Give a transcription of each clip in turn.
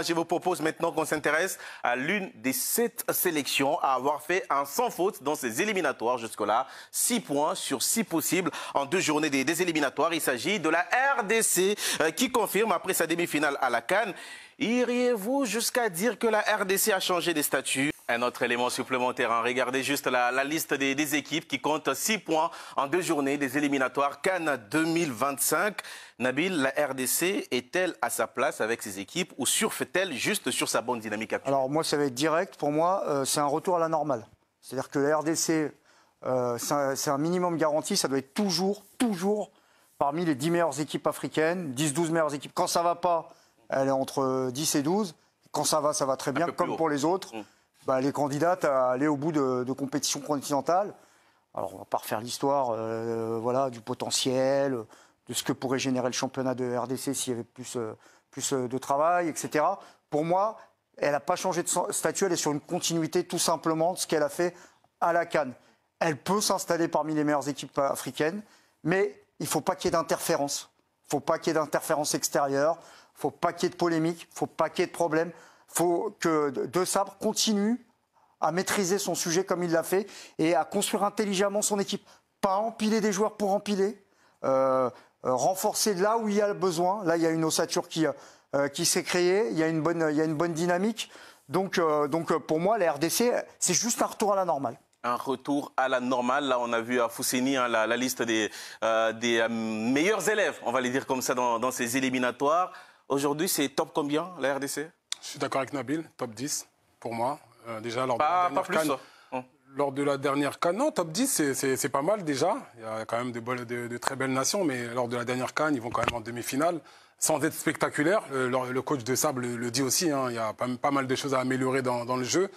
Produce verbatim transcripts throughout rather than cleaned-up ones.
Je vous propose maintenant qu'on s'intéresse à l'une des sept sélections à avoir fait un sans faute dans ces éliminatoires jusque-là. Six points sur six possibles en deux journées des, des éliminatoires. Il s'agit de la R D C euh, qui confirme après sa demi-finale à la CAN. Iriez-vous jusqu'à dire que la R D C a changé des statuts? Un autre élément supplémentaire, hein. Regardez juste la, la liste des, des équipes qui comptent six points en deux journées des éliminatoires CAN deux mille vingt-cinq. Nabil, la R D C est-elle à sa place avec ses équipes ou surfe-t-elle juste sur sa bonne dynamique actuelle? Alors moi, ça va être direct. Pour moi, euh, c'est un retour à la normale. C'est-à-dire que la R D C, euh, c'est un, un minimum garanti. Ça doit être toujours, toujours parmi les dix meilleures équipes africaines, dix douze meilleures équipes. Quand ça ne va pas, elle est entre dix et douze. Quand ça va, ça va très bien, comme pour les autres. Mmh. Bah, les candidates à aller au bout de, de compétitions continentales. Alors, on ne va pas refaire l'histoire euh, voilà, du potentiel, de ce que pourrait générer le championnat de R D C s'il y avait plus, euh, plus de travail, et cetera. Pour moi, elle n'a pas changé de statut, elle est sur une continuité tout simplement de ce qu'elle a fait à la CAN. Elle peut s'installer parmi les meilleures équipes africaines, mais il ne faut pas qu'il y ait d'interférence. Il ne faut pas qu'il y ait d'interférence extérieure, il ne faut pas qu'il y ait de polémique, il ne faut pas qu'il y ait de problème. Il faut que De Sabre continue à maîtriser son sujet comme il l'a fait et à construire intelligemment son équipe. Pas empiler des joueurs pour empiler, euh, euh, renforcer là où il y a besoin. Là, il y a une ossature qui, euh, qui s'est créée, il y a une bonne, il y a une bonne dynamique. Donc, euh, donc pour moi, la R D C, c'est juste un retour à la normale. Un retour à la normale. Là, on a vu à Fousseni hein, la, la liste des, euh, des euh, meilleurs élèves, on va les dire comme ça, dans, dans ces éliminatoires. Aujourd'hui, c'est top combien, la R D C? Je suis d'accord avec Nabil, top dix pour moi. Euh, déjà, lors, pas, de la pas plus, CAN, hum. lors de la dernière CAN, non, top dix, c'est pas mal déjà. Il y a quand même de, de, de très belles nations, mais lors de la dernière CAN, ils vont quand même en demi-finale, sans être spectaculaire. Le, le coach de Sable le, le dit aussi, hein, il y a pas, pas mal de choses à améliorer dans, dans le jeu.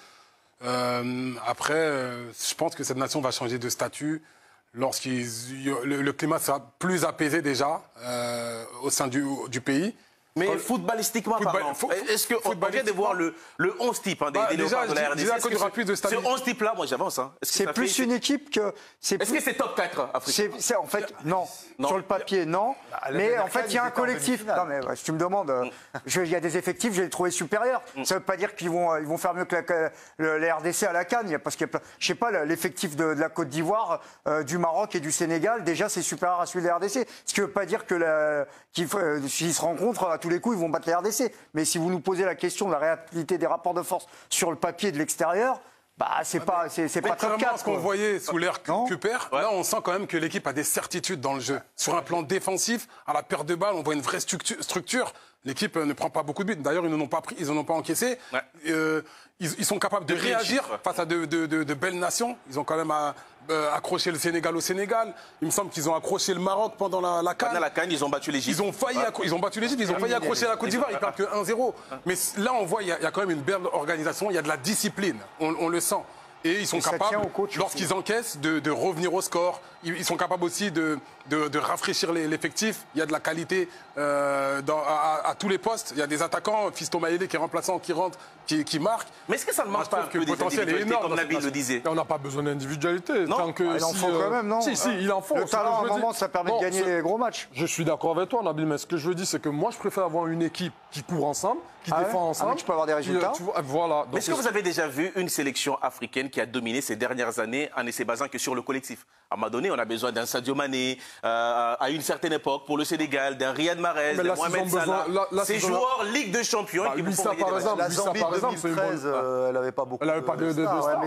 Euh, après, euh, je pense que cette nation va changer de statut lorsqu'il le, le climat sera plus apaisé déjà euh, au sein du, du pays. Mais Quand footballistiquement football, parlant, est-ce qu'on vient de voir le, le onze type hein, des, bah, des déjà, de la R D C? Déjà, quand il y aura plus de ce onze type-là, moi j'avance. Hein. C'est -ce plus fait, une équipe que... Est-ce est que c'est top quatre africain? C'est en fait, non. non. Sur le papier, non. Bah, mais en fait, il y a un collectif. Non, mais ouais, si tu me demandes, mm. il y a des effectifs, je les ai trouvés supérieurs. Mm. Ça ne veut pas dire qu'ils vont, ils vont faire mieux que la, que la R D C à la CAN. Parce que, je sais pas, l'effectif de, de la Côte d'Ivoire, euh, du Maroc et du Sénégal, déjà, c'est supérieur à celui de la R D C. Ce qui ne veut pas dire que s'ils euh, se rencontrent, à tous les coups, ils vont battre la R D C. Mais si vous nous posez la question de la réalité des rapports de force sur le papier de l'extérieur, bah c'est pas c'est pas top quatre. Ce qu'on voyait sous l'ère Cuper, ouais. Là on sent quand même que l'équipe a des certitudes dans le jeu. Sur un plan défensif, à la perte de balle, on voit une vraie structure. L'équipe ne prend pas beaucoup de buts. D'ailleurs, ils n'en ont pas pris, ils n'en ont pas encaissé. Ouais. Euh, ils, ils sont capables de, de réagir chiffres. face à de, de, de, de belles nations. Ils ont quand même à, euh, accroché le Sénégal au Sénégal. Il me semble qu'ils ont accroché le Maroc pendant la, la CAN. Pendant la CAN, ils ont battu l'Égypte. Ils ont failli, ouais. ils ont battu l'Égypte. Ils ont failli accrocher la Côte d'Ivoire. Ils perdent que un zéro. Mais là, on voit, il y, y a quand même une belle organisation. Il y a de la discipline. On, on le sent. Et ils sont et capables, lorsqu'ils encaissent, de, de revenir au score. Ils, ils sont capables aussi de, de, de rafraîchir l'effectif. Il y a de la qualité euh, dans, à, à, à tous les postes. Il y a des attaquants, Fiston Maïlé qui est remplaçant, qui rentre, qui, qui marque. Mais est-ce que ça ne manque pas un peu le potentiel est énorme, comme Nabil le disait? On n'a pas besoin d'individualité. Non, que ah, il en si, faut euh, quand même, non? Si, si, il en faut. Le talent, à un moment, ça permet bon, de gagner les gros matchs. Je suis d'accord avec toi, Nabil, mais ce que je veux dire, c'est que moi, je préfère avoir une équipe qui court ensemble, qui ah défend ouais ensemble. Ah, tu peux avoir des résultats. Qui, tu, voilà. Est-ce que vous avez déjà vu une sélection africaine qui a dominé ces dernières années en ne se basant que sur le collectif? À un moment donné, on a besoin d'un Sadio Mané, euh, à une certaine époque, pour le Sénégal, d'un Riyad Mahrez, d'un Mohamed Salah. Ces joueurs Ligue de Champions bah, qui vous font gagner des matchs. La Zambie de deux mille treize, elle n'avait pas beaucoup. Elle n'avait pas de stars.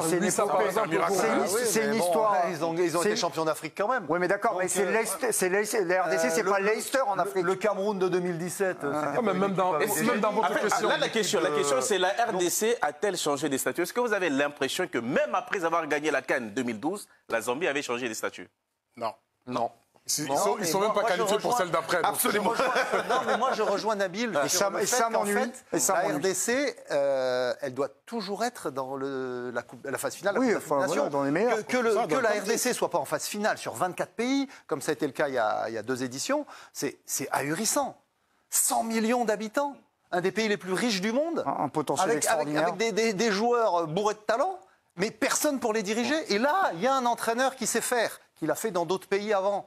C'est une histoire. Ils ont été champions d'Afrique quand même. Oui, mais d'accord, mais c'est la R D C, c'est pas Leicester en Afrique. Le Cameroun de deux mille dix-sept. Même dans votre question. Là, la question, la question, c'est la R D C a-t-elle changé des statuts? Est-ce que vous avez l'impression que même après avoir gagné la CAN deux mille douze, la Zambie avait changé des statuts? Non. Non. Ils ne sont, sont même pas qualifiés pour celle d'après. Absolument. Non, mais moi, je rejoins Nabil. Et ça, et ça m'ennuie. La R D C, euh, elle doit toujours être dans le, la, coupe, la phase finale. Oui, la enfin, voilà, dans les meilleurs. Que, que, le, ça, que la R D C ne soit pas en phase finale sur vingt-quatre pays, comme ça a été le cas il y a, il y a deux éditions, c'est ahurissant. cent millions d'habitants, un des pays les plus riches du monde. Un, un potentiel avec, extraordinaire. Avec, avec des, des, des joueurs bourrés de talent, mais personne pour les diriger. Et là, il y a un entraîneur qui sait faire, qui l'a fait dans d'autres pays avant,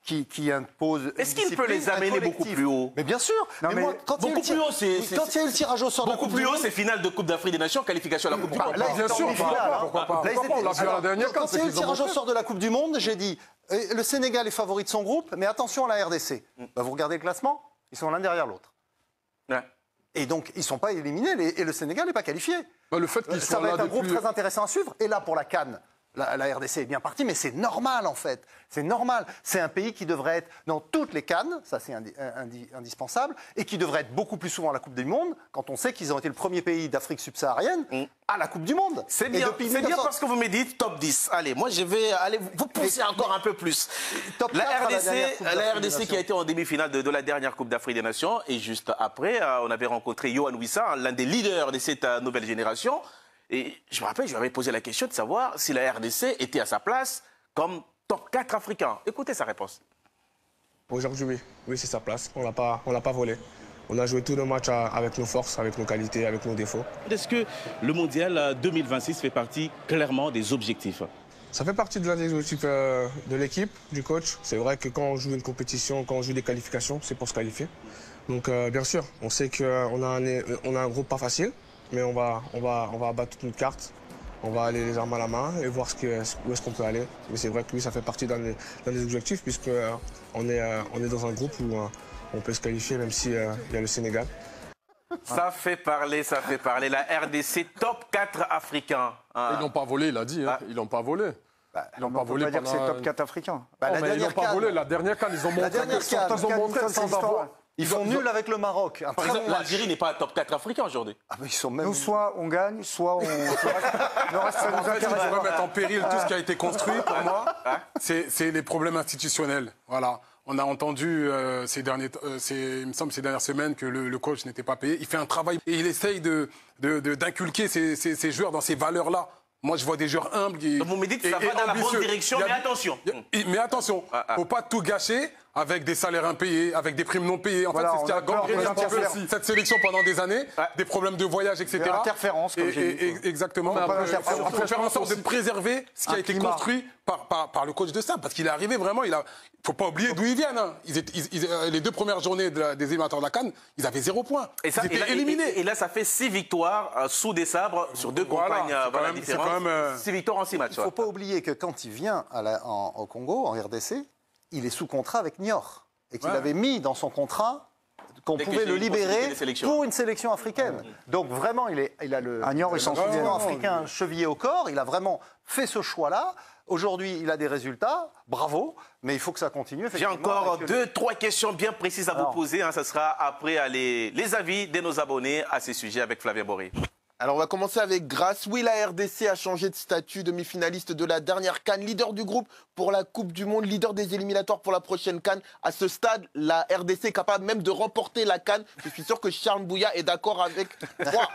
qui, qui impose. Est-ce qu'il peut les amener beaucoup plus haut? Mais bien sûr. Non, mais mais moi, quand il y a eu beaucoup le plus tir- haut, c'est- c'est- quand il y a eu le tirage au sort de la Beaucoup Coupe plus du haut, Monde, c'est finale de Coupe d'Afrique des Nations, qualification à la Coupe du Monde. là, ils Bien étaient en sûr, demi-finale, pourquoi pas, hein. pourquoi pas. Là, ils Pourquoi pas, on l'a étaient- vu à la alors, dernière CAN, Quand c'est il y a eu le qu'ils ont tirage au montré. sort de la Coupe du Monde, j'ai dit euh, le Sénégal est favori de son groupe, mais attention à la R D C. Bah, vous regardez le classement, ils sont l'un derrière l'autre. Ouais. Et donc, ils ne sont pas éliminés les- et le Sénégal n'est pas qualifié. Bah, le fait qu'ils Ça soient va là être un depuis... groupe très intéressant à suivre. Et là, pour la CAN, la, la R D C est bien partie, mais c'est normal en fait. C'est normal. C'est un pays qui devrait être dans toutes les CAN, ça c'est indi- indi- indispensable, et qui devrait être beaucoup plus souvent à la Coupe du Monde, quand on sait qu'ils ont été le premier pays d'Afrique subsaharienne à la Coupe du Monde. C'est Et bien, depuis c'est bien mille neuf cents parce que vous me dites top dix. Allez, moi je vais aller vous pousser encore un peu plus. Top La quatre à la R D C, dernière Coupe la d'Afrique R D des C qui Nations. a été en demi-finale de, de la dernière Coupe d'Afrique des Nations. Et juste après, euh, on avait rencontré Yohan Wissa, l'un des leaders de cette euh, nouvelle génération. Et je me rappelle, je lui avais posé la question de savoir si la R D C était à sa place comme top quatre africain. Écoutez sa réponse. Aujourd'hui, oui. Oui, c'est sa place. On l'a pas, on l'a pas volé. On a joué tous nos matchs à- avec nos forces, avec nos qualités, avec nos défauts. Est-ce que le mondial euh, deux mille vingt-six fait partie clairement des objectifs? Ça fait partie de l'objectif euh, de l'équipe, du coach. C'est vrai que quand on joue une compétition, quand on joue des qualifications, c'est pour se qualifier. Donc, euh, bien sûr, on sait qu'on a, un- on a un groupe pas facile, mais on va, on va, on va abattre toute une carte. On va aller les armes à la main et voir ce que, où est-ce qu'on peut aller. Mais c'est vrai que oui, ça fait partie d'un des, d'un des objectifs, puisque euh, on est, euh, on est dans un groupe où euh, on peut se qualifier, même s'il euh, y a le Sénégal. Ça fait parler, ça fait parler. La R D C top quatre africain. Hein. Ils l'ont pas volé, il a dit. Hein. Ah. Ils l'ont pas volé. Ils l'ont On pas ne peut volé pas dire que c'est pendant- top quatre africains. Bah, Non, la mais ils l'ont dernière pas CAN, volé. La dernière CAN, ils ont montré dernière que CAN, ils ont CAN, montré CAN, sans c'est avoir. l'histoire. Ils font nul avec le Maroc. Un Par très exemple, bon match. l'Algérie n'est pas top quatre africain aujourd'hui. Ah, mais ils sont même. Nous, soit on gagne, soit on. Le reste, le reste, ça En nous fait, il intéresse faut pas. remettre en péril tout ce qui a été construit, pour moi. C'est c'est les problèmes institutionnels. Voilà. On a entendu euh, ces derniers, euh, ces, il me semble ces dernières semaines que le, le coach n'était pas payé. Il fait un travail et il essaye de, de, de- d'inculquer ces, ces, ces joueurs dans ces valeurs-là. Moi, je vois des joueurs humbles. Qui, Donc vous me dites que et- ça et va dans la bonne ambitieux. direction, Il y a- mais attention. il y a- Mais attention, Ah, ah. faut pas tout gâcher avec des salaires impayés, avec des primes non payées. En Voilà, fait, c'est ce qui on a a peur gangréné des un petit peu interférences. cette sélection pendant des années, Ouais. des problèmes de voyage, et cetera. Des interférences, comme Et- j'ai et- dit, quoi. et- Exactement. Faut Mais pas après, d'interférences. Il faut faire en sorte de Aussi. préserver ce qui Un a été climat. construit par, par, par le coach de Sable, parce qu'il est arrivé vraiment, il a, faut pas oublier d'où ils viennent. Hein. Ils étaient- ils- ils- euh, les deux premières journées de la- des éliminatoires de la CAN, ils avaient zéro point. Et, ça, ils étaient et là, et- éliminés. et là, ça fait six victoires euh, sous des sabres sur deux Voilà, campagnes c'est euh, quand voilà, même- c'est différentes. quand même, euh, Six victoires en six matchs. Il ne faut ouais. pas oublier que quand il vient à la- en- au Congo, en R D C, il est sous contrat avec Niort. Et qu'il Ouais. avait mis dans son contrat qu'on Dès que pouvait j'ai le eu une possibilité libérer de sélection. pour une sélection africaine. Donc vraiment, il, est, il a le, À Niort, il le s'en continent souvient. africain chevillé au corps. Il a vraiment fait ce choix-là. Aujourd'hui, il a des résultats. Bravo. Mais il faut que ça continue. J'ai effectivement, encore avec- deux, trois questions bien précises à Alors. vous poser. Hein. Ça sera après euh, les, les avis de nos abonnés à ces sujets avec Flavien Boré. Alors on va commencer avec Grasse. Oui, la R D C a changé de statut, demi-finaliste de la dernière CAN, leader du groupe pour la Coupe du Monde, leader des éliminatoires pour la prochaine CAN. À ce stade, la R D C est capable même de remporter la CAN. Je suis sûr que Charles Bouya est d'accord avec moi.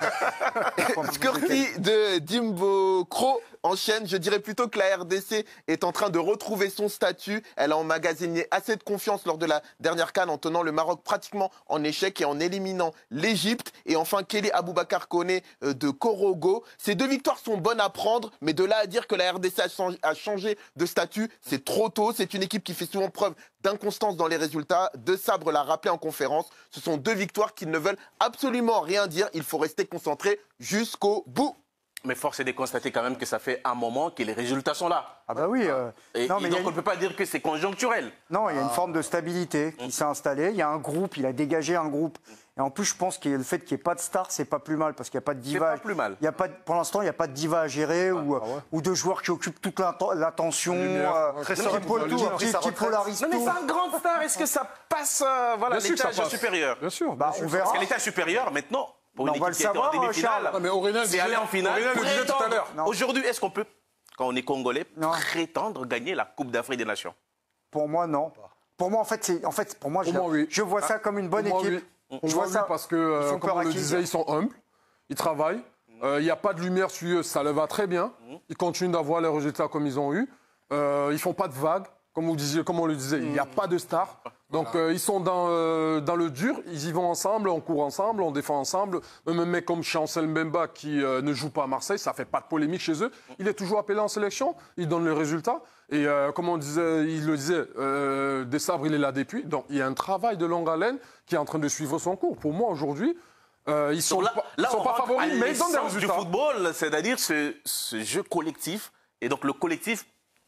Skirty de Dimbo Kro enchaîne. Je dirais plutôt que la R D C est en train de retrouver son statut. Elle a emmagasiné assez de confiance lors de la dernière CAN en tenant le Maroc pratiquement en échec et en éliminant l'Égypte. Et enfin, Kelly Aboubakar Koné euh, de Korogo. Ces deux victoires sont bonnes à prendre, mais de là à dire que la R D C a changé, a changé de statut, c'est trop tôt. C'est une équipe qui fait souvent preuve d'inconstance dans les résultats. De Sabre l'a rappelé en conférence. Ce sont deux victoires qui ne veulent absolument rien dire. Il faut rester concentré jusqu'au bout. Mais force est de constater quand même que ça fait un moment que les résultats sont là. Ah bah oui. euh, Et, non, et mais il y donc a on ne une- peut pas dire que c'est conjoncturel. non, il y a une forme de stabilité qui s'est installée. Il y a un groupe, il a dégagé un groupe. Et en plus, je pense que le fait qu'il n'y ait pas de star, c'est pas plus mal parce qu'il n'y a pas de diva. pas plus mal. Il y a pas de- pour l'instant, il n'y a pas de diva à gérer ou, ah ouais. ou de joueurs qui occupent toute l'atten- l'attention, lumière, euh, ouais. qui, Très serein pour le qui- tout, qui- a pris qui- sa qui retraite. polarise Non mais tout. c'est un grand star. Est-ce que ça passe euh, voilà, Bien sûr que ça l'étage passe. supérieur? Bien sûr. Bah, bien on sûr. verra. Parce que l'étage supérieur, maintenant, pour Non, une on va équipe le qui était en savoir, demi-finale, Charles. Non, mais Aurélien c'est disait- aller en finale. Aurélien le disait tout à prétendre- l'heure. Non. Aujourd'hui, est-ce qu'on peut, quand on est Congolais, Non. prétendre gagner la Coupe d'Afrique des Nations? Pour moi, non. Pour moi, en fait, c'est, en fait, pour moi, Pour je, moi, oui. je vois ça comme une bonne Pour moi, équipe. oui. Je Je vois vois ça. parce que, euh, Ils font comme peur on à le qui, disait, dire ils sont humbles, ils travaillent. Euh, Il n'y a pas de lumière sur eux, ça leur va très bien. Ils continuent d'avoir les résultats comme ils ont eu. Euh, ils font pas de vagues. comme, vous disiez, comme on le disait, il n'y a pas de star. Donc euh, ils sont dans, euh, dans le dur, ils y vont ensemble, on court ensemble, on défend ensemble. Même un mec comme Chancel Mbemba qui euh, ne joue pas à Marseille, ça ne fait pas de polémique chez eux. Il est toujours appelé en sélection, il donne le résultat. Et euh, comme on disait, il le disait, euh, Desabre, il est là depuis. Donc il y a un travail de longue haleine qui est en train de suivre son cours. Pour moi, aujourd'hui, euh, ils ne sont, là, pas, là, ils sont on pas rentre favoris, à mais ils donnent des l'essence résultats. du football, c'est-à-dire ce, ce jeu collectif. Et donc le collectif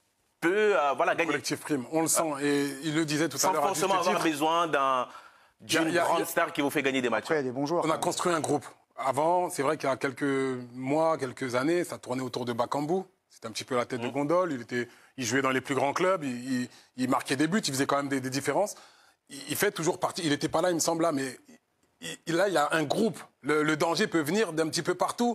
peut euh, voilà, gagner. Collectif prime, on le sent. Et il le disait tout à Sans l'heure. à forcément juste avoir titre. besoin d'un, d'une Il y a- il y a- grande star qui vous fait gagner des matchs. Après, il y a des bons joueurs. On a construit un groupe. Avant, c'est vrai qu'il y a quelques mois, quelques années, ça tournait autour de Bakambu. C'était un petit peu la tête de gondole. Il, était, il jouait dans les plus grands clubs. Il, il- il marquait des buts. Il faisait quand même des, des différences. Il, il fait toujours partie. Il n'était pas là, il me semble, là, mais il- il- là, il y a un groupe. Le, le danger peut venir d'un petit peu partout.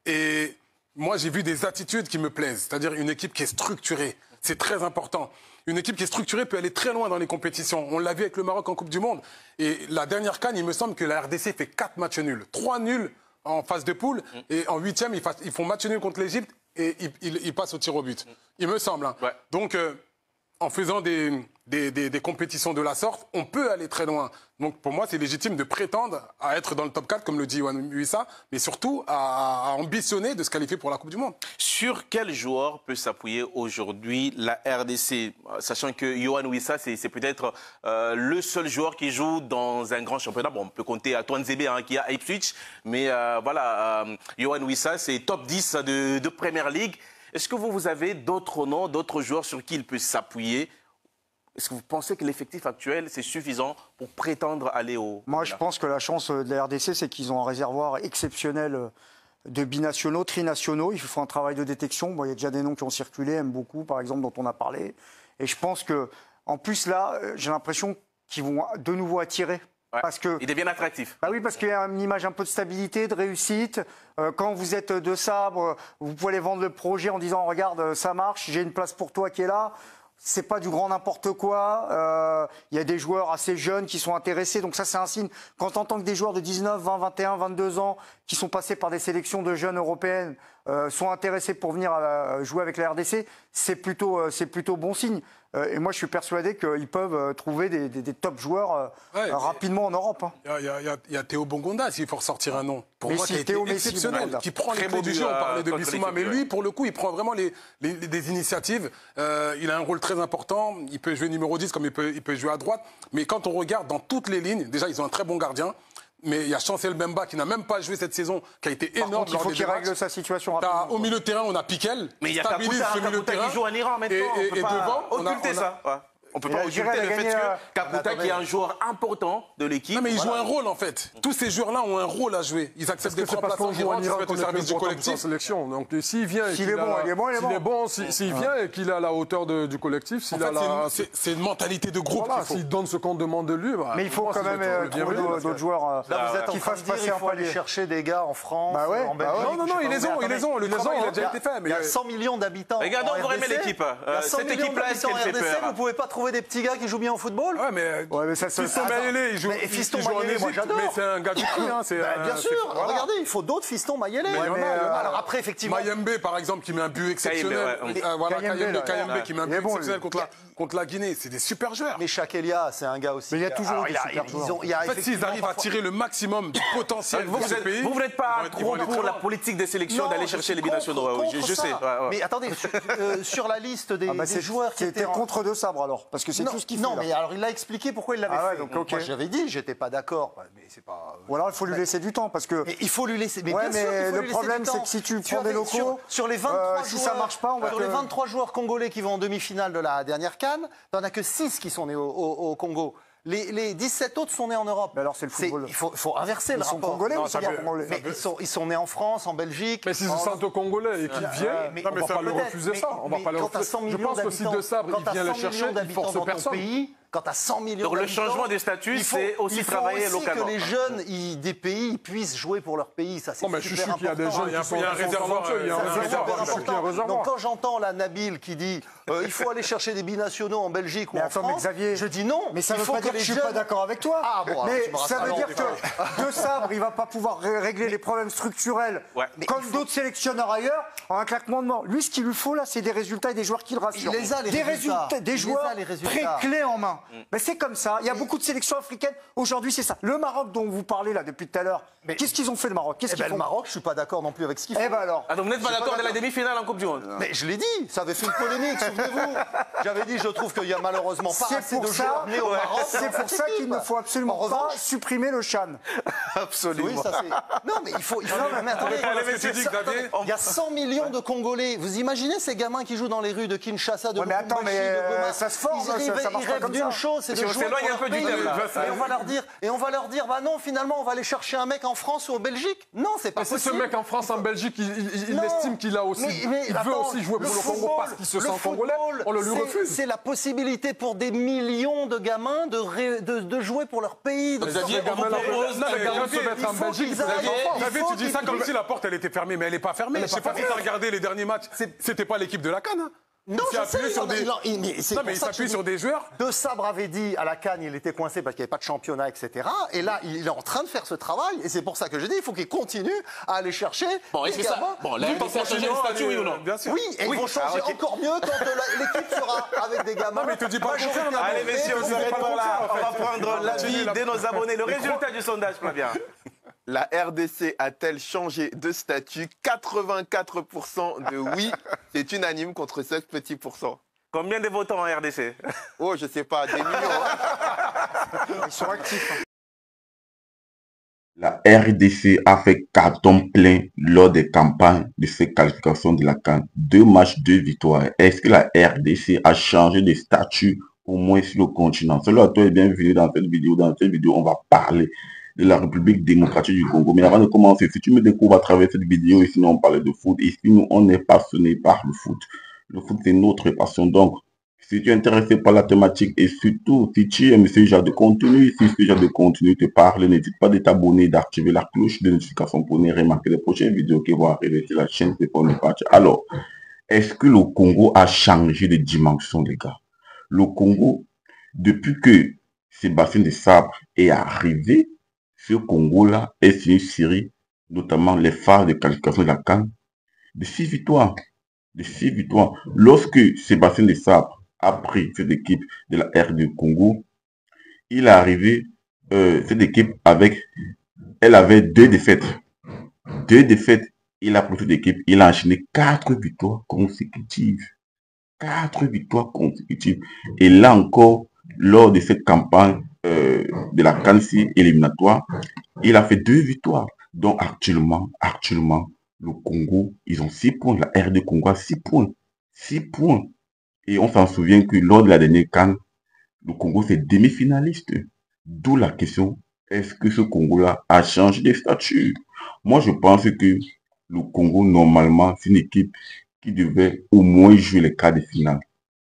Et moi, j'ai vu des attitudes qui me plaisent. C'est-à-dire une équipe qui est structurée. C'est très important. Une équipe qui est structurée peut aller très loin dans les compétitions. On l'a vu avec le Maroc en Coupe du Monde. Et la dernière CAN, il me semble que la R D C fait quatre matchs nuls. Trois nuls en phase de poule. Et en huitième, ils, fassent- ils font match nul contre l'Égypte et ils, ils- ils passent au tir au but. Il me semble. hein. Ouais. Donc, euh, en faisant des, des, des- des compétitions de la sorte, on peut aller très loin. Donc, pour moi, c'est légitime de prétendre à être dans le top quatre, comme le dit Yohan Wissa, mais surtout à, à ambitionner de se qualifier pour la Coupe du Monde. Sur quel joueur peut s'appuyer aujourd'hui la R D C, sachant que Yohan Wissa, c'est, c'est peut-être euh, le seul joueur qui joue dans un grand championnat. Bon, on peut compter à Toine Zebe hein, qui est à Ipswich, mais euh, voilà, euh, Yohan Wissa, c'est top dix de, de Premier League. Est-ce que vous, vous avez d'autres noms, d'autres joueurs sur qui il peut s'appuyer? Est-ce que vous pensez que l'effectif actuel, c'est suffisant pour prétendre aller au... Moi, je pense que la chance de la R D C, c'est qu'ils ont un réservoir exceptionnel de binationaux, trinationaux. Il faut un travail de détection. Bon, il y a déjà des noms qui ont circulé, aime beaucoup, par exemple, dont on a parlé. Et je pense que, en plus, là, j'ai l'impression qu'ils vont de nouveau attirer. Ouais. Parce que, Il devient attractif. bah oui, parce qu'il y a une image un peu de stabilité, de réussite. Euh, quand vous êtes de Sabre, vous pouvez aller vendre le projet en disant, regarde, ça marche, j'ai une place pour toi qui est là. C'est pas du grand n'importe quoi. Euh, Il y a des joueurs assez jeunes qui sont intéressés. Donc ça, c'est un signe. Quand on entend que des joueurs de dix-neuf, vingt, vingt et un, vingt-deux ans qui sont passés par des sélections de jeunes européennes euh, sont intéressés pour venir euh, jouer avec la R D C, c'est plutôt, euh, c'est plutôt bon signe. Euh, et moi, je suis persuadé qu'ils peuvent euh, trouver des, des, des top joueurs euh, Ouais, euh, rapidement en Europe. hein. Il y a, il y a- il y a- il y a Théo Bongonda, s'il faut ressortir un nom. Pour Messi, moi, qui a été Théo Messi, exceptionnel, Bongonda. qui prend Très les clés beau du but, jeu. On euh, parlait de contre Bissouma, mais l'équipe, lui, ouais. pour le coup, il prend vraiment les, les- des initiatives. Euh, il a un rôle très important. Il peut jouer numéro dix comme il peut, il peut jouer à droite. Mais quand on regarde dans toutes les lignes, déjà, ils ont un très bon gardien. Mais il y a Chancel Mbemba qui n'a même pas joué cette saison, qui a été Par énorme. contre, il lors faut des qu'il deux règle matchs. sa situation T'as- rapidement. Au milieu de terrain, on a Piquel. Mais il y a stabilise Kakuta, ce milieu de Kakuta terrain. qui joue en Iran maintenant. Et, on et- peut et pas devant, on a, occulter on a- ça. Ouais. On peut Et pas Algérie, occulter elle le a fait gagné, euh, que Kakuta, qui est un joueur important de l'équipe... Non, mais ils voilà. jouent un rôle, en fait. Tous ces joueurs-là ont un rôle à jouer. Ils acceptent Parce que d'être c'est parce remplaçants. qu'on Ils joue en rentrent, ils se Iran mettent qu'on au est plus service du important pour collectif. sa sélection. Donc s'il vient et S'il qu'il est a bon, la- il est bon, il est s'il bon. est bon, si- s'il vient et qu'il est à la hauteur de- du collectif, s'il En a fait, la... c'est une- c'est c'est une mentalité de groupe Voilà, qu'il faut. s'il donne ce qu'on demande de lui, bah, Mais il faut moi, quand c'est même le- euh, le trouver bienvenu, d'autres parce que- d'autres joueurs euh, Là, vous êtes en qui train de fassent dire passer il un faut aller palier. chercher des gars en France, Bah ouais, en bah Belgique. ouais. Non, non, non, je sais ils pas les où. ont, ils les ont. Le Attendez, Lisan, il a comment- déjà été fait. Mais Il y a cent millions d'habitants. Regardons, en vous R D C. aimez l'équipe. Il y a Euh, cent cette millions équipe-là, est-ce d'habitants en qu'elle fait R D C, peur? vous pouvez pas trouver des petits gars qui jouent bien au football? Ouais, mais. Ouais, mais ça se- Fiston Attends. Mayele, il joue, Mais il- Fiston il joue en Mayele, moi, Égypte, j'adore. mais c'est un gars du cru, hein. c'est Bah, un- bien c'est- sûr, voilà. regardez, il faut d'autres Fiston Mayele. Mais il y en a, mais, il y en a. euh, Alors après, effectivement, Mayembe, par exemple, qui met un but exceptionnel. Kayembe, ouais. Euh, voilà, Kayembe, Kayembe, là. Kayembe qui met un Il but est bon, lui. exceptionnel contre la, contre la Guinée. C'est des super joueurs. mais Chakelia, c'est un gars aussi. Mais il y a toujours Alors, des il a- super ils joueurs. ont- il y a En fait, s'ils effectivement arrivent à parfois- tirer le maximum du potentiel Vous, de vous ce êtes- pays, vous, vous n'êtes pas ils vont être- ils trop vont être pour très la loin. politique des sélections Non, d'aller je chercher suis les binationaux. contre- ouais, ouais, je, contre je ça. sais. ouais, ouais. Mais attendez, sur, euh, sur la liste des, Ah bah, des c'est joueurs qui qui étaient était en- contre De Sabre alors, parce que c'est non, tout ce qu'il fait. non, là. mais alors il a expliqué pourquoi il l'avait Ah ouais, fait. donc, ok. Moi, j'avais dit, j'étais pas d'accord. Mais c'est pas. Ou alors il faut lui laisser du temps parce que. Mais il faut lui laisser. Mais Ouais, bien sûr mais qu'il faut le lui laisser problème, du c'est temps. que si tu Tu prends des avais- locaux, sur, sur les vingt-trois euh, joueurs, si ça marche pas, on va sur te- les vingt-trois joueurs congolais qui vont en demi-finale de la dernière CAN, t'en as que six qui sont nés au, au- au Congo. Les, les dix-sept autres sont nés en Europe. Mais alors, c'est le football. Il faut, faut inverser Ils le sont rapport. congolais Non, ou ils sont ça pas peut- congolais Mais ils sont, ils sont nés en France, en Belgique. Mais s'ils se en- sentent congolais et qu'ils viennent, mais non, on mais va ça va le peut-être, refuser mais- ça. On va mais pas le quand t'as refuser. cent Je millions pense que si d'habitants- De Sabre, quand il t'as vient cent les millions chercher, il d'habitants force dans ton personne. pays, quand tu as cent millions Donc le d'habitants, changement de statut, il faut- c'est aussi il faut travailler aussi localement. que les jeunes ils- des pays ils puissent jouer pour leur pays. Ça, c'est Non, mais je suis super sûr qu'il y a des important. jeunes Il y a- qui sont il y a un qui sont réservoir, talentueux, il y a un Ça, c'est réservoir, super réservoir, je suis sûr qu'il y a un important. réservoir. Donc quand j'entends la Nabil qui dit euh, il faut aller chercher des binationaux en Belgique Mais ou en attends, mais France. Xavier, je dis non. Mais ça il ne veut faut pas dire que les je ne suis jeunes- pas d'accord avec toi. Ah, bon, alors, mais tu me ça veut rassures. dire Non, que De Sabre, il ne va pas pouvoir ré- régler les problèmes structurels Ouais. comme d'autres sélectionneurs ailleurs en un claquement de main. Lui, ce qu'il lui faut là, c'est des résultats et des joueurs qui le rassurent. Il les a, les des résultats. des Il les joueurs a, les résultats. très clés en main. Mais c'est comme ça. Il y a beaucoup de sélections africaines. Aujourd'hui, c'est ça. Le Maroc dont vous parlez là depuis tout à l'heure, Mais- qu'est-ce qu'ils ont fait le Maroc? Qu'est-ce Eh qu'ils ben, le font? Maroc, je suis pas d'accord non plus avec ce qu'il fait. Eh ben alors. Ah, donc vous n'êtes pas Je suis d'accord pas de la d'accord. demi-finale en Coupe du Monde? Mais je l'ai dit, ça avait fait une polémique, souvenez-vous. J'avais dit, je trouve qu'il y a malheureusement pas C'est assez pour de ça, joueurs nés au Maroc. c'est dans pour cette ça qu'il équipe. ne faut absolument En pas revanche, supprimer le Chan. Absolument. oui, ça c'est. Non, mais il faut. Il faut... Non, mais- mais attendez, Allez, Parce que messieurs, tu dis, ça- Xavier, il y a cent millions de Congolais. Vous imaginez ces gamins qui jouent dans les rues de Kinshasa, de Ouais, mais attends, Lubumbashi, mais, de euh, Goma. ça se forme, Ils, ça- rêvent- ça marche ils pas rêvent comme d'une ça. chose, c'est Si de on jouer s'éloigne pour un peu leur du pays. thème, là. Et on va leur dire, et on va leur dire, bah non, finalement, on va aller chercher un mec en France ou en Belgique. Non, c'est pas Et si ce possible. mec en France, en Belgique, il, il- il Non. estime qu'il a aussi, Mais- mais il veut attends, aussi jouer pour le, Congo football, parce qu'il se le sent congolais, football, on le lui c'est- refuse. C'est la possibilité pour des millions de gamins de, ré- de, de jouer pour leur pays. de Mais sortir Xavier, de gamins, leur là, pays. propose- non, mais Les gamins Xavier, se mettent il en faut Belgique, qu'ils c'est aillent- des enfants. il Xavier, faut tu dis qu'ils- ça comme si la porte elle était fermée, mais elle n'est pas fermée. Je sais pas si tu as regardé les derniers matchs. C'était pas l'équipe de la CAN. Hein. Non, Il s'est je sais, appuyé il sur en a- des. il en- il- mais c'est Non, pour mais il ça que s'appuie je sur dis- des joueurs. De Sabre avait dit à la Cannes, il était coincé parce qu'il n'y avait pas de championnat, et cetera. Et là, il est en train de faire ce travail. Et c'est pour ça que je dis, il faut qu'il continue à aller chercher. Bon, est-ce des que ça. gamins. Bon, la R D C a changé de statut, oui ou non? Bien sûr. Oui, et ils vont changer Ah, ok. encore mieux quand euh, la- l'équipe sera avec des gamins. Non, mais il te dit pas le contraire, majoritairement Allez, messieurs, on nés, s'arrête pas pas le là. contraire, On en va fait. prendre l'avis de nos abonnés. Le résultat du sondage, Flavien. La R D C a-t-elle changé de statut? quatre-vingt-quatre pour cent de oui. C'est unanime contre seize petits pourcents. Combien de votants en R D C? Oh, je sais pas, des millions. hein. Ils sont actifs. hein. La R D C a fait carton plein lors des campagnes de ces qualifications de la CAN. Deux matchs, deux victoires. Est-ce que la R D C a changé de statut au moins sur le continent? Salut à toi et bienvenue dans cette vidéo. Dans cette vidéo, on va parler de la République démocratique du Congo. Mais avant de commencer, si tu me découvres à travers cette vidéo, et sinon on parle de foot, ici nous on est passionné par le foot. Le foot c'est notre passion. Donc, si tu es intéressé par la thématique et surtout si tu aimes ce genre de contenu, si ce genre de contenu te parle, n'hésite pas de t'abonner, d'activer la cloche de notification pour ne remarquer les prochaines vidéos qui vont arriver sur la chaîne. C'est pour le patch. Alors, est-ce que le Congo a changé de dimension, les gars? Le Congo, depuis que Sébastien de Sabre est arrivé, ce Congo-là est sur une série, notamment les phases de qualification de la CAN, de six victoires. De six victoires. Lorsque Sébastien de Sabre a pris cette équipe de la R du Congo, il est arrivé, euh, cette équipe avec, elle avait deux défaites. Deux défaites. Il a pris cette équipe, il a enchaîné quatre victoires consécutives. Quatre victoires consécutives. Et là encore, lors de cette campagne euh, de la CAN éliminatoire, il a fait deux victoires. Donc actuellement, actuellement, le Congo, ils ont six points. La R D Congo a six points. six points. Et on s'en souvient que lors de la dernière CAN, le Congo c'est demi-finaliste. D'où la question, est-ce que ce Congo-là a changé de statut? Moi, je pense que le Congo, normalement, c'est une équipe qui devait au moins jouer les quarts de finale.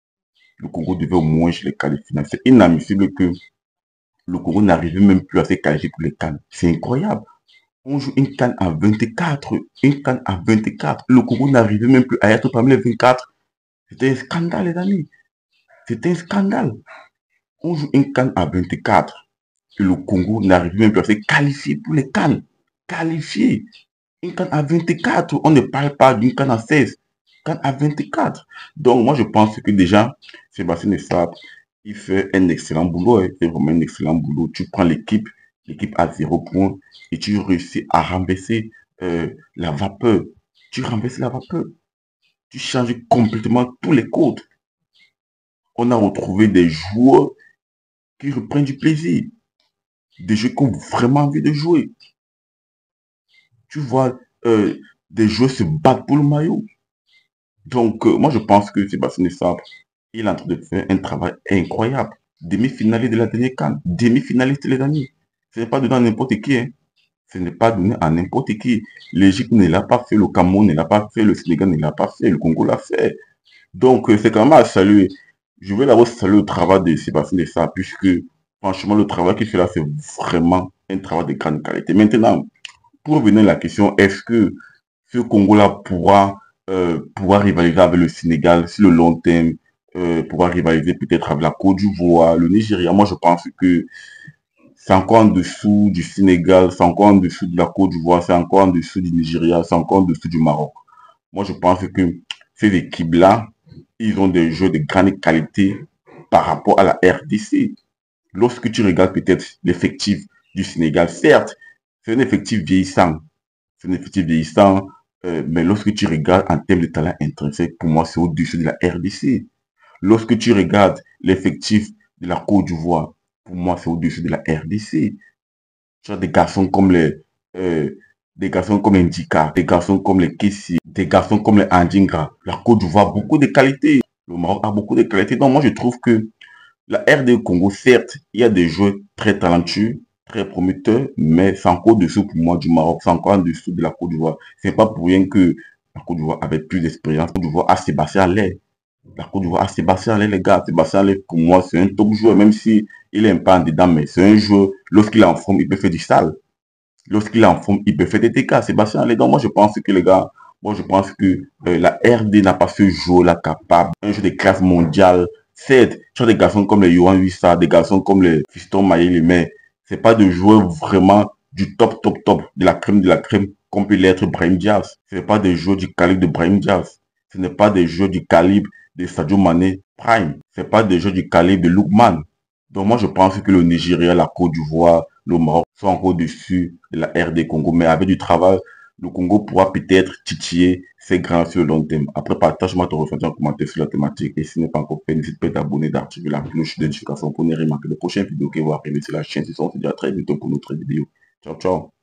Le Congo devait au moins jouer les quarts de finale. C'est inadmissible que le Congo n'arrive même plus à se qualifier pour les CAN. C'est incroyable. On joue une CAN à vingt-quatre. Une CAN à vingt-quatre. Le Congo n'arrivait même plus à être parmi les vingt-quatre. C'était un scandale, les amis. C'était un scandale. On joue une CAN à vingt-quatre. Et le Congo n'arrive même plus à se qualifier pour les CAN. Qualifié. Une CAN à vingt-quatre. On ne parle pas d'une CAN à seize. CAN à vingt-quatre. Donc, moi, je pense que déjà, Sébastien de Sabre, il fait un excellent boulot. Il fait vraiment un excellent boulot. Tu prends l'équipe, l'équipe à zéro point, et tu réussis à renverser euh, la vapeur. Tu renverses la vapeur. Tu changes complètement tous les codes. On a retrouvé des joueurs qui reprennent du plaisir. Des joueurs qui ont vraiment envie de jouer. Tu vois, euh, des joueurs se battent pour le maillot. Donc, euh, moi, je pense que Sébastien de Sabre, il est en train de faire un travail incroyable. Demi-finaliste de la dernière CAN. Demi-finaliste, les amis. Ce n'est pas donné à n'importe qui. Hein. Ce n'est pas donné à n'importe qui. L'Égypte ne l'a pas fait, le Cameroun ne l'a pas fait, le Sénégal ne l'a pas fait, le Congo l'a fait. Donc, euh, c'est quand même à saluer. Je vais d'abord saluer le travail de Sébastien de Sabre, puisque, franchement, le travail qu'il fait là, c'est vraiment un travail de grande qualité. Maintenant, pour revenir à la question, est-ce que ce Congo-là pourra, euh, pourra rivaliser avec le Sénégal sur le long terme? euh, pouvoir rivaliser peut-être avec la Côte d'Ivoire, le Nigeria. Moi, je pense que c'est encore en dessous du Sénégal, c'est encore en dessous de la Côte d'Ivoire, c'est encore en dessous du Nigeria, c'est encore en dessous du Maroc. Moi, je pense que ces équipes-là, ils ont des jeux de grande qualité par rapport à la R D C. Lorsque tu regardes peut-être l'effectif du Sénégal, certes, c'est un effectif vieillissant. C'est un effectif vieillissant, euh, mais lorsque tu regardes en termes de talent intrinsèque, pour moi, c'est au-dessus de la R D C. Lorsque tu regardes l'effectif de la Côte d'Ivoire, pour moi, c'est au-dessus de la R D C. Tu as des garçons comme les, euh, des garçons comme les Ndika, des garçons comme les Kessi, des garçons comme les Andingra. La Côte d'Ivoire a beaucoup de qualités. Le Maroc a beaucoup de qualités. Donc, moi, je trouve que la R D Congo, certes, il y a des joueurs très talentueux, très prometteurs, mais c'est encore dessous pour moi du Maroc, c'est encore en dessous de la Côte d'Ivoire. C'est pas pour rien que la Côte d'Ivoire avait plus d'expérience. La Côte d'Ivoire a Sébastien Haller. La Côte d'Ivoire a Sébastien Haller, les gars. Sébastien Haller, pour moi, c'est un top joueur, même si il est un peu en dedans, mais c'est un joueur, lorsqu'il est en forme, il peut faire du sale. Lorsqu'il est en forme, il peut faire des dégâts. Sébastien Haller, donc moi, je pense que les gars, moi, je pense que euh, la R D n'a pas ce joueur-là capable. Un jeu de classe mondiale. Certes, tu as des garçons comme les Yohan Wissa, des garçons comme les Fiston Maïli, mais c'est pas de joueurs vraiment du top, top, top, de la crème, de la crème, comme peut l'être Brahim Diaz. Ce n'est pas des joueurs du calibre de Brahim Diaz. Ce n'est pas des joueurs du calibre de Sadio Mané Prime. Ce n'est pas des joueurs du calibre de Lookman. Donc moi, je pense que le Nigeria, la Côte d'Ivoire, le Maroc sont encore au-dessus de la R D Congo. Mais avec du travail, le Congo pourra peut-être titiller ses grands sur le long terme. Après, partage-moi ton ressenti en commentaire sur la thématique. Et si ce n'est pas encore fait, n'hésite pas à t'abonner, d'activer la cloche de notification pour ne rien manquer les prochaines vidéos qui vont arriver sur la chaîne. On se dit à très bientôt pour notre vidéo. Ciao, ciao.